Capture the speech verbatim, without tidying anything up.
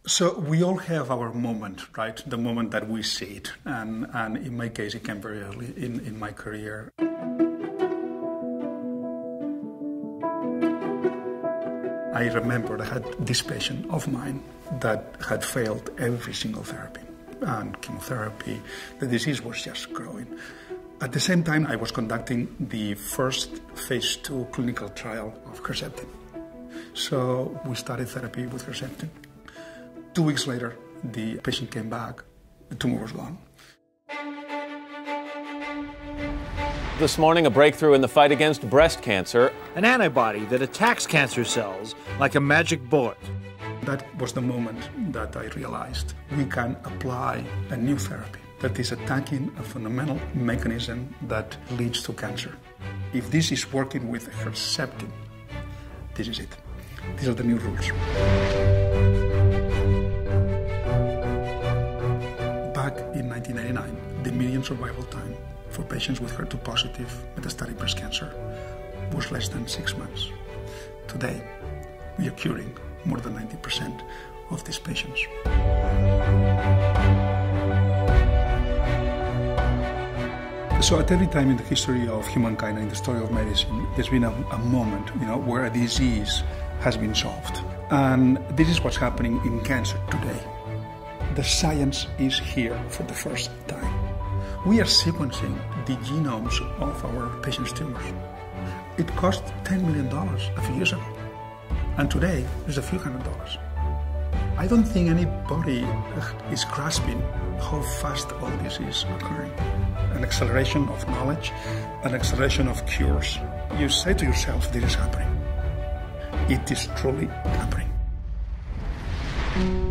So we all have our moment, right? The moment that we see it. And, and in my case, it came very early in, in my career. I remember I had this patient of mine that had failed every single therapy and chemotherapy. The disease was just growing. At the same time, I was conducting the first phase two clinical trial of Herceptin. So we started therapy with Herceptin. Two weeks later, the patient came back, the tumor was gone. This morning, a breakthrough in the fight against breast cancer. An antibody that attacks cancer cells like a magic bullet. That was the moment that I realized we can apply a new therapy that is attacking a fundamental mechanism that leads to cancer. If this is working with Herceptin, this is it. These are the new rules. Back in nineteen ninety-nine, the median survival time for patients with H E R two positive metastatic breast cancer was less than six months. Today, we are curing more than ninety percent of these patients. So at every time in the history of humankind and in the story of medicine, there's been a, a moment, you know, where a disease has been solved. And this is what's happening in cancer today. The science is here for the first time. We are sequencing the genomes of our patients' tumors. It cost ten million dollars a few years ago. And today, it's a few hundred dollars. I don't think anybody is grasping how fast all this is occurring. An acceleration of knowledge, an acceleration of cures. You say to yourself, this is happening. It is truly happening.